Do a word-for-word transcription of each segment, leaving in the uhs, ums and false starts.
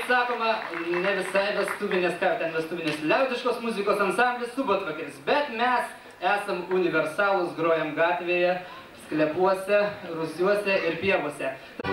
kaip sakoma, ne visai vestuvinės, ką ten vestuvinės liaudiškos muzikos ansamblis Subotvakaris, bet mes esam universalūs, grojam gatvėje, sklepuose, rūsiuose ir pievose.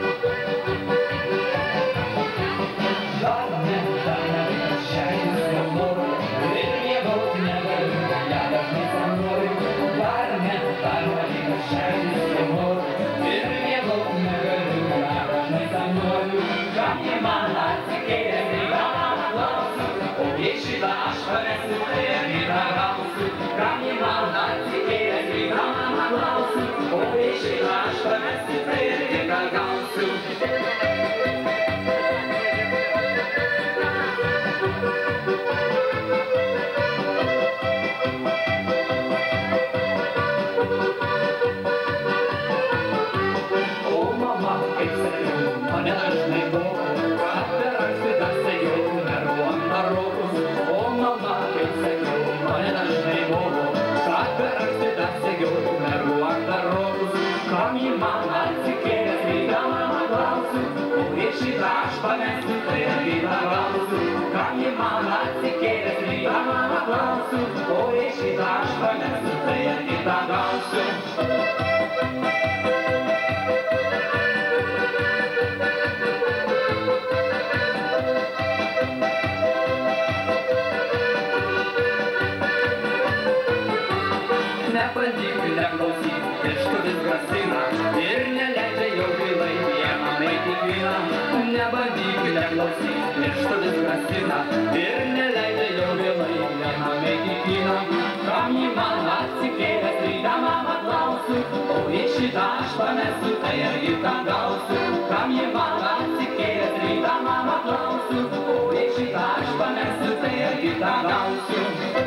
Nebandyk neklausyk, pirštuvis grasina ir neleidžia jau gailai vienam eiti vyną. Nebandyk neklausyk, pirštuvis grasina ir neleidžia jau gailai vienam eiti vyną. Kam jį man atsikėlęs rytą mama klausiu, o į šitą aš pamesiu, tai irgi tą gausiu. Kam jį man atsikėlęs rytą mama klausiu, o į šitą aš pamesiu, tai irgi tą gausiu.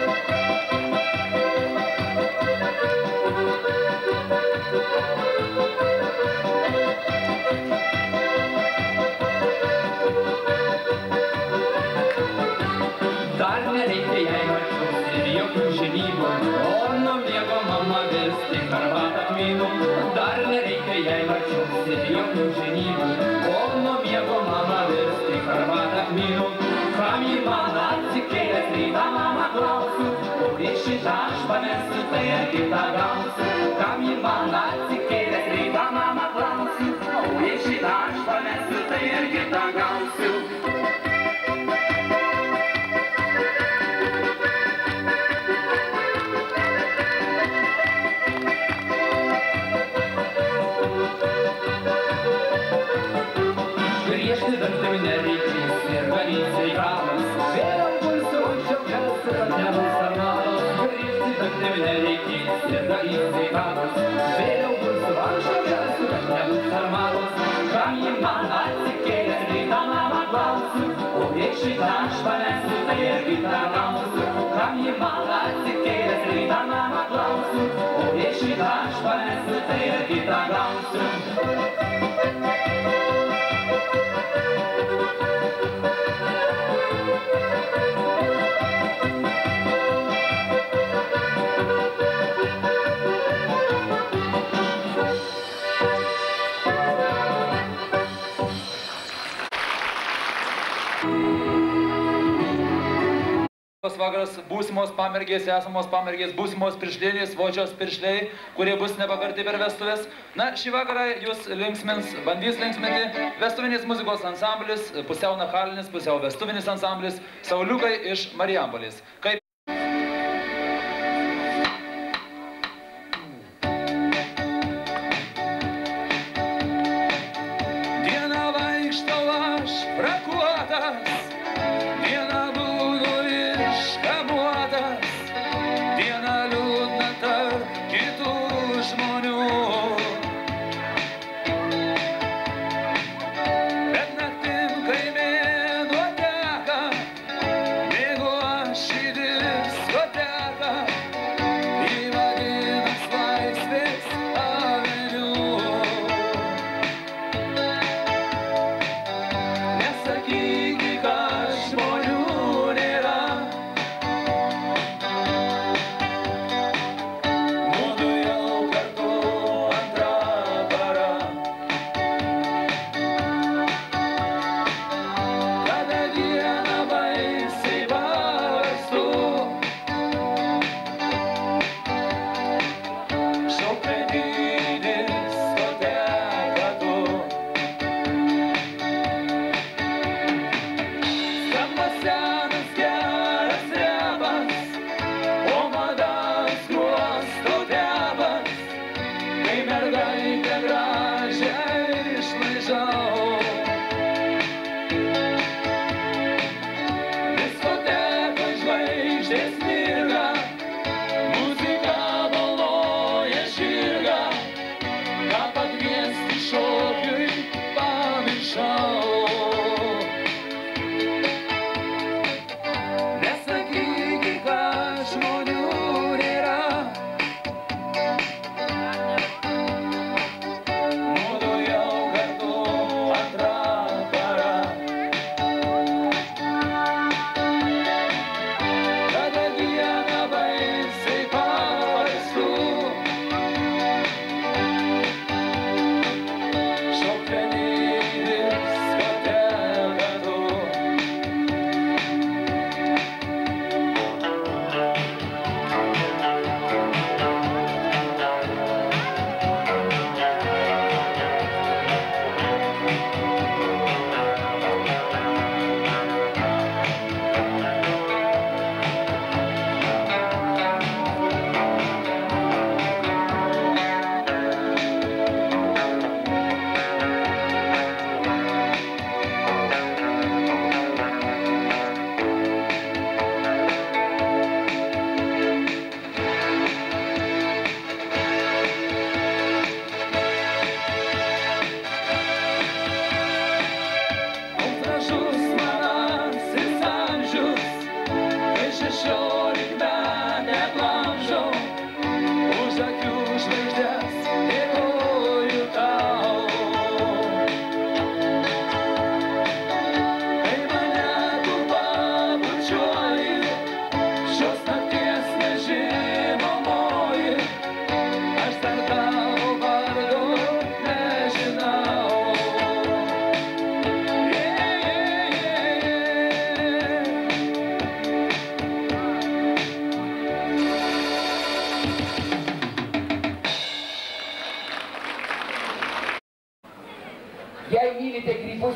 Dar nereikia jai marčiaus ir jokių ženybų, o nuo miego mama virsti karvatą kmynų. Dar nereikia jai marčiaus ir jokių ženybų, o nuo miego mama virsti karvatą kmynų. Kam jį man atsikėlęs rytą mama klausiu, o į šitą aš pamesiu, tai ir kitą gausiu. Kam jį man atsikėlęs rytą mama klausiu, o į šitą aš pamesiu, tai ir kitą gausiu. Griežti dantim nereikės ir varyt sveikatos, vėliau pulsiu džiaugiausi, kad nebus armatos. Griežti dantim nereikės ir varyt sveikatos, vėliau pulsiu džiaugiausi, kad nebus armatos. Kam jį man atsikėlęs rytą mama klausiu, o į šitą aš pamesiu, tai ir kitą gausiu. Kam jį man atsikėlęs rytą mama klausiu, o į šitą aš pamesiu, tai ir kitą gausiu. Vakaras būsimos pamergės, esamos pamergės, būsimos piršlienės, vočios piršliai, kurie bus nepakarti per vestuvės. Na, šį vakarą jūs linksmins, bandys linksminti vestuvinės muzikos ansamblis, pusiau nachalinis, pusiau vestuvinis ansamblis, Sauliukai iš Marijampolės. Kaip Dieną vaikštau aš prakuotas, dieną būnu iškamuotas, dieną liūdna tarp kitų žmonių. Bet naktim, kai mėnuo teka, bėgu aš į diskoteką, į vadinas Laisvės aveniu. Nesakyk, ką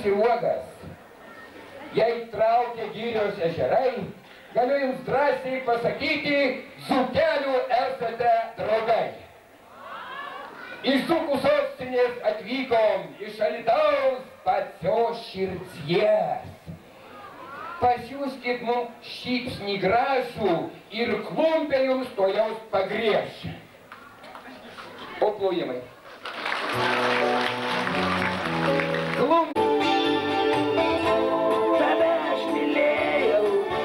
į uogas. Jei traukia girios ežerai, galiu jums drąsiai pasakyti, dzūkelių esate draugai. Iš dzūkų sostinės atvykom iš Alytaus pačios širdies. Pasiųskit mums šypsnį gražų ir klumpę jums tuojaus pagrieš. O plojimai. Klumpė. Tave aš mylėjau,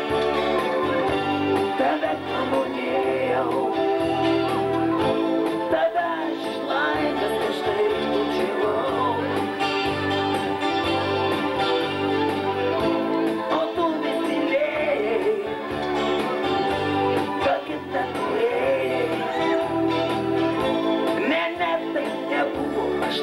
tave pamonėjau, tave aš laimės kažtai bučiavau. O tu vis mylėjai, kad kita turėjai. Ne, ne, tai nebuvo, aš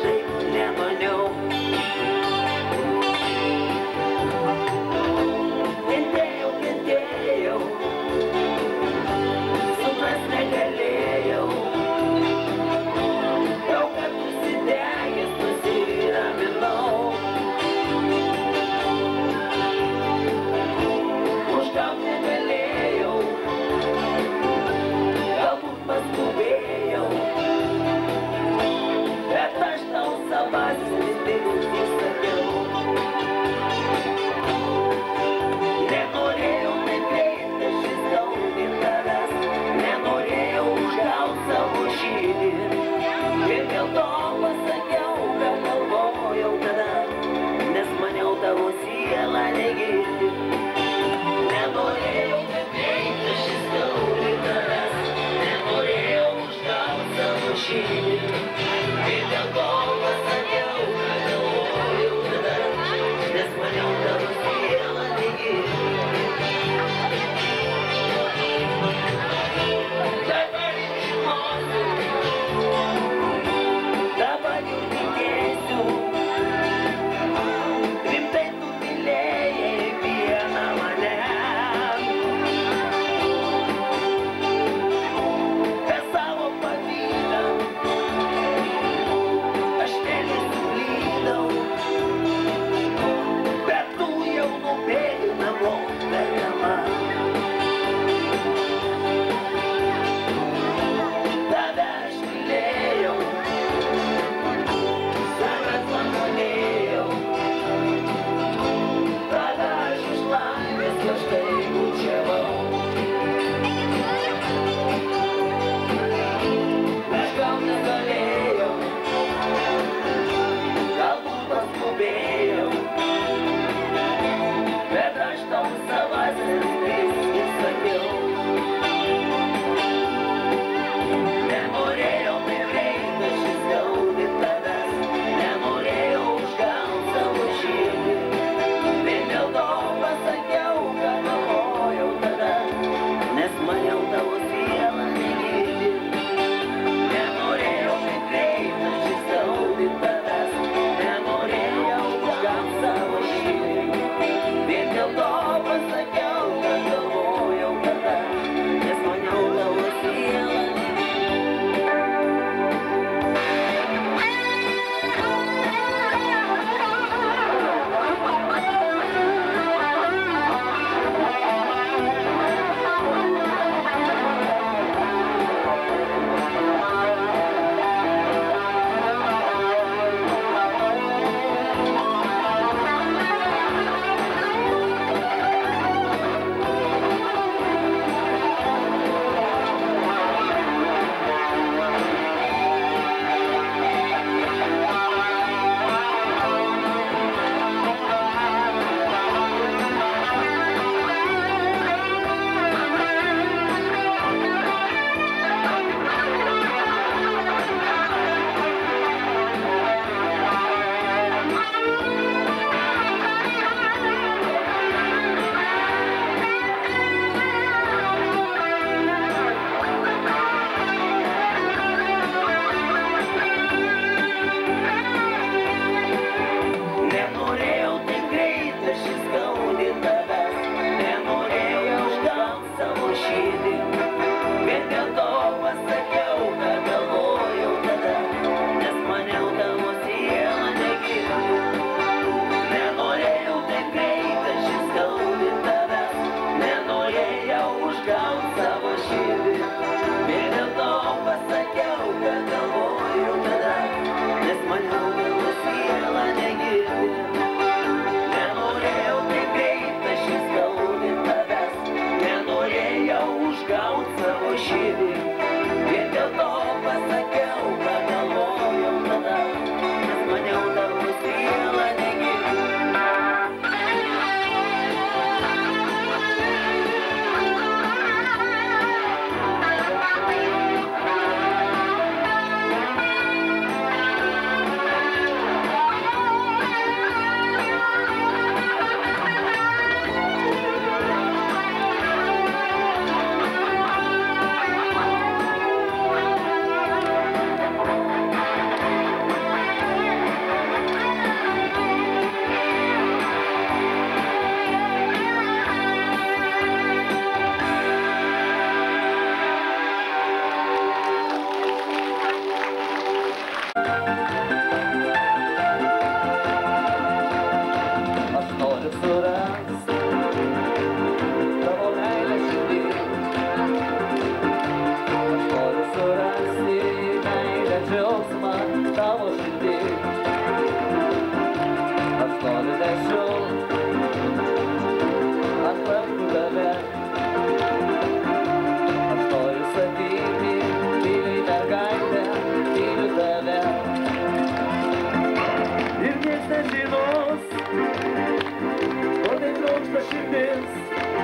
širdis.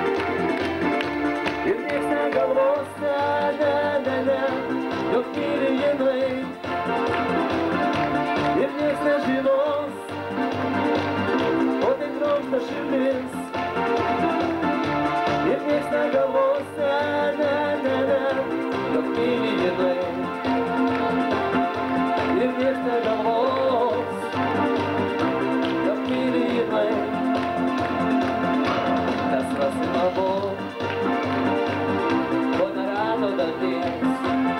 Ir nieks negalvos, ne, ne, ne, ne, jog myli jinai. Ir nieks nežinos, o tai trokšta širdis. Ir nieks negalvos, ne, ne, ne, ne, jog myli jinai. Ir nieks negalvos, jog myli jinai. Kas rasi abu, ko nerado danties.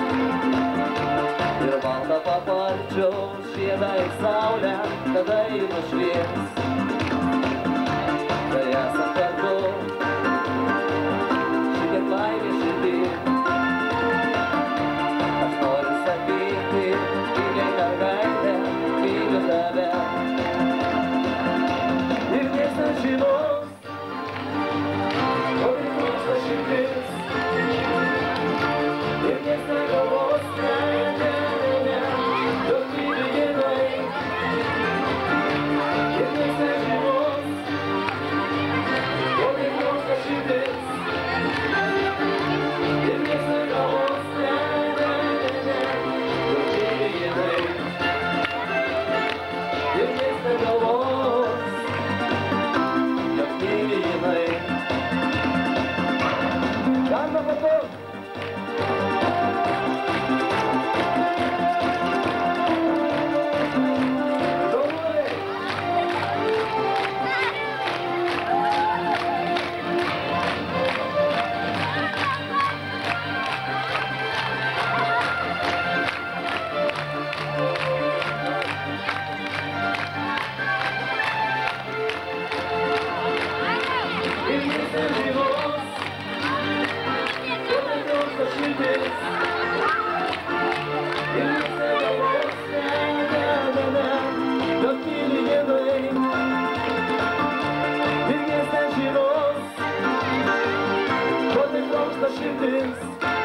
Ir baltą paparčio žiedą į saulę, tada jį nušvies. Kai esam kartu, šitiek laimė širdį. Aš noriu sakyti, myliai mergaitė, myliu tave. Ir nieks nežinos, o tai trūksta širdis. Ir nieks negalvos, ne, ne, ne, ne, jog myli jinai. Ir nieks nežinos, o tai trūksta širdis. Ir nieks negalvos, ne, ne, ne, ne, jog myli jinai. Ir nieks negalvos, jog myli jinai. Galima kartu. Šaunuoliai. Ir nieks nežinos, o tai trūksta širdis. Ir nieks negalvos, ne, ne, ne, ne, jog myli jinai. Ir nieks nežinos, o tai trokšta širdis.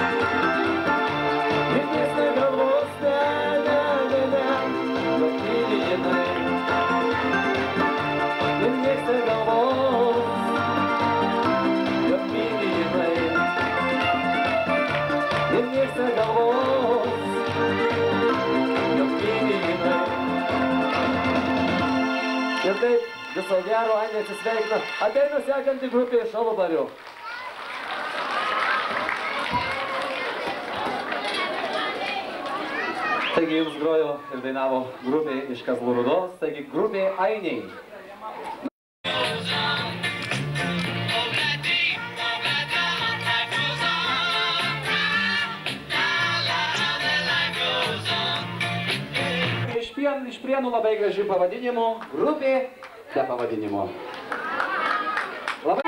Ir nieks negalvos, ne, ne, ne, ne, jog myli jinai. Ir nieks negalvos, jog myli jinai. Ir nieks negalvos, jog myli jinai. Ir taip viso gero Ainė atsisveikina. Ateina sekanti grupė iš Alubarių. Taigi jums grojo ir dainavo grupė iš Kazlų Rūdos, taigi grupė Ainiai. Iš Pien- iš Prienų labai gražių pavadinimų, grupė be pavadinimo. Labai...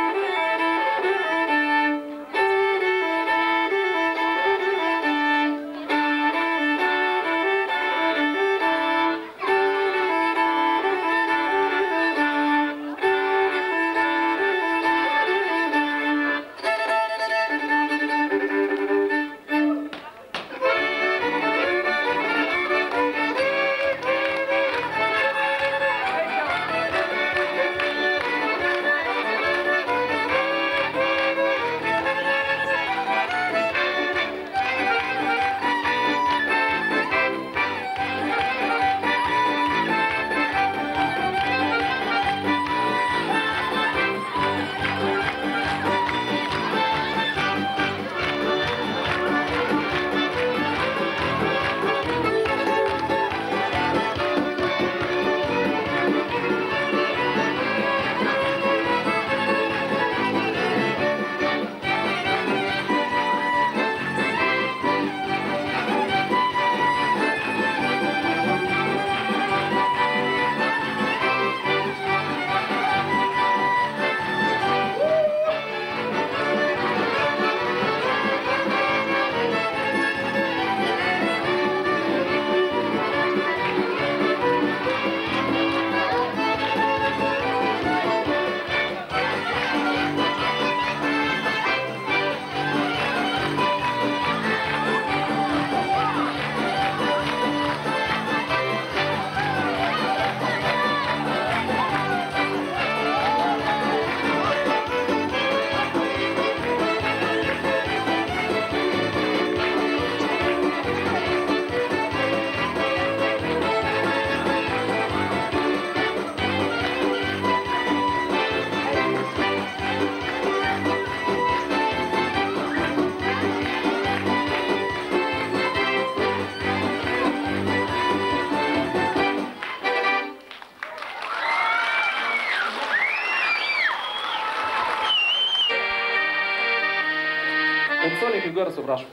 Pensionikai garsų, prašom.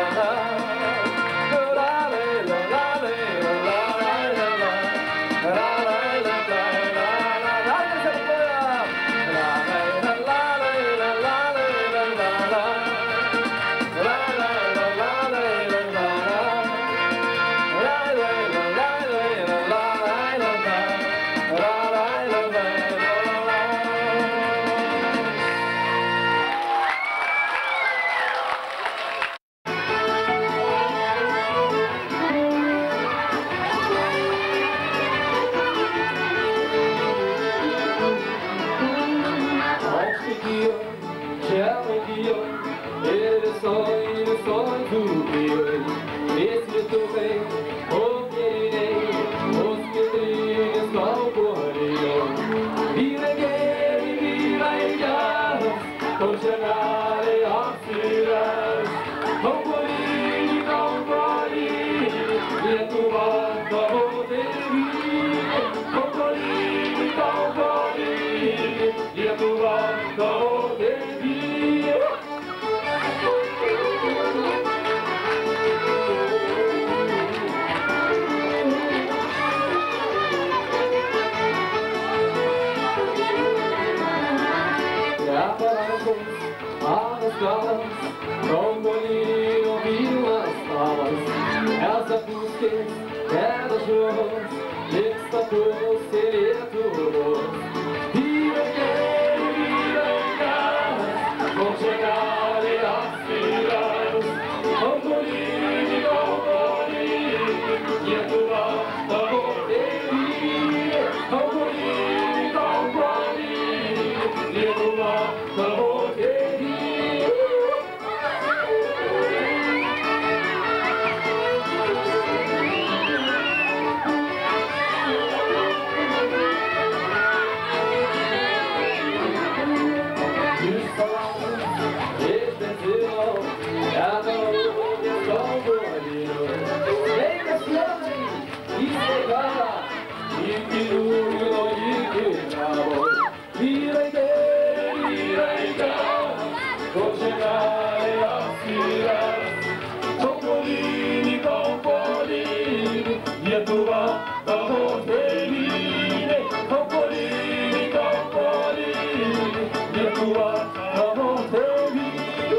La Lietuvos, Ezapūskės, Nedažos, liks status į Lietuvos. Vyrai, vyrai, kas, kol čia gali atsiras, kompolini, kompolini, Lietuva tavo tėvynė, kompolini, kompolini, Lietuva tavo tėvynė. Lietuva tavo tėvynė, kompolini, kompolini, Lietuva tavo tėvynė.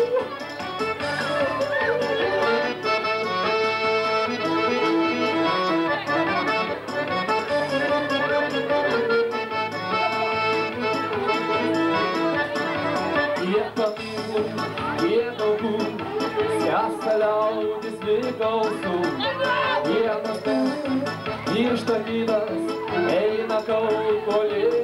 Jie paminklų, jie daugų, skęsta liaudis vykausų. Vienas ten, miršta kitas, eina kaukolė.